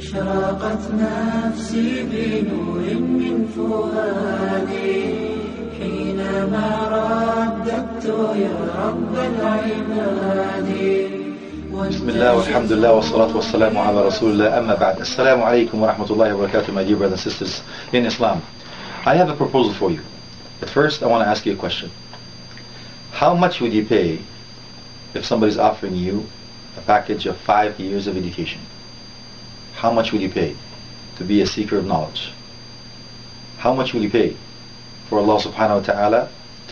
أشرقت نفسي بنور من فؤادي حينما رددت يا رب العباد. بسم الله والحمد لله والصلاة والسلام على رسول الله. أما بعد. Assalamu alaikum wa rahmatullahi wa barakatuh, my dear brothers and sisters in Islam. I have a proposal for you. But first I want to ask you a question. How much would you pay if somebody's offering you a package of 5 years of education? How much would you pay to be a seeker of knowledge? How much would you pay for Allah subhanahu wa ta'ala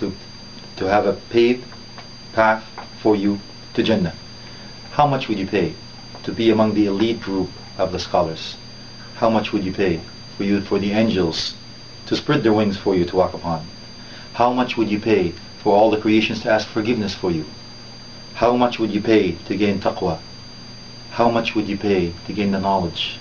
to have a paid path for you to Jannah? How much would you pay to be among the elite group of the scholars? How much would you pay for the angels to spread their wings for you to walk upon? How much would you pay for all the creations to ask forgiveness for you? How much would you pay to gain taqwa? How much would you pay to gain the knowledge?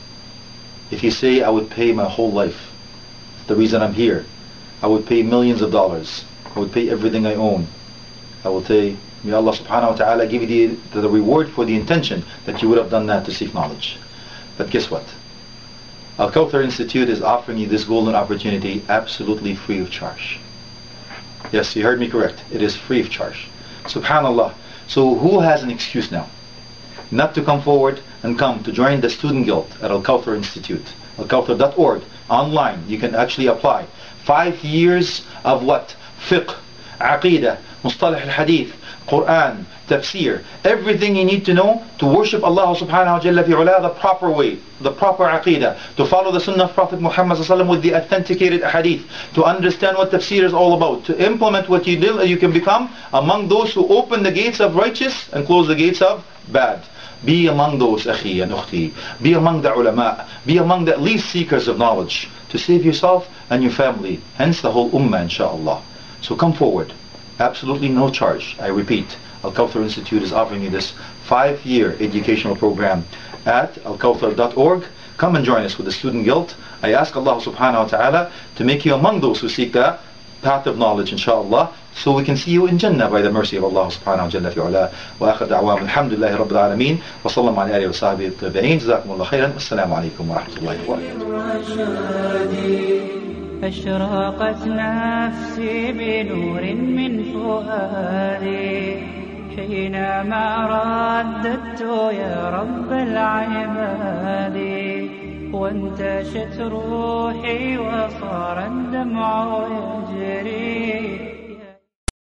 If you say, I would pay my whole life, the reason I'm here, I would pay millions of dollars, I would pay everything I own, I will say, may Allah subhanahu wa ta'ala give you the reward for the intention that you would have done that to seek knowledge. But guess what? Al-Kawthar Institute is offering you this golden opportunity absolutely free of charge. Yes, you heard me correct. It is free of charge. Subhanallah. So who has an excuse now not to come forward and come to join the student guild at Al-Kawthar Institute? Al-Kawthar.org. Online, you can actually apply. 5 years of what? Fiqh, Aqidah, Mustalah al-Hadith, Quran, Tafsir, everything you need to know to worship Allah subhanahu wa ta'ala the proper way, the proper Aqidah, to follow the Sunnah of Prophet Muhammad with the authenticated Hadith, to understand what Tafsir is all about, to implement what you do, you can become among those who open the gates of righteous and close the gates of bad. Be among those, akhi and ukhti. Be among the ulama. Be among the least seekers of knowledge to save yourself and your family, hence the whole ummah, inshaAllah. So come forward. Absolutely no charge. I repeat, Al-Kawthar Institute is offering you this 5-year educational program at alkawthar.org. Come and join us with the student guild. I ask Allah subhanahu wa ta'ala to make you among those who seek the path of knowledge, inshaAllah, so we can see you in Jannah by the mercy of Allah subhanahu wa ta'ala. Wa akhir da'wam alhamdulillahi rabbil alameen wa sallallahu ala alihi wa sahbihi at-tabi'in. Jazakumullah khairan. Assalamu alaikum wa rahmatullahi wa barakatuh. أشرقت نفسي بنور من فؤادي حينما رددت يا رب العباد وانتشت روحي وصار الدمع يجري